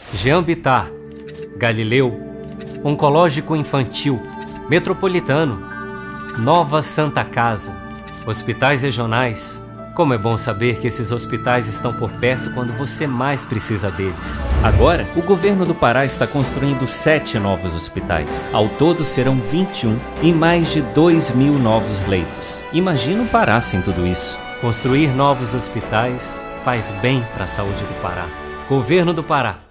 Jean Bittar, Galileu, Oncológico Infantil, Metropolitano, Nova Santa Casa, hospitais regionais. Como é bom saber que esses hospitais estão por perto quando você mais precisa deles. Agora, o governo do Pará está construindo 7 novos hospitais. Ao todo serão 21 e mais de 2.000 novos leitos. Imagina o Pará sem tudo isso. Construir novos hospitais faz bem para a saúde do Pará. Governo do Pará.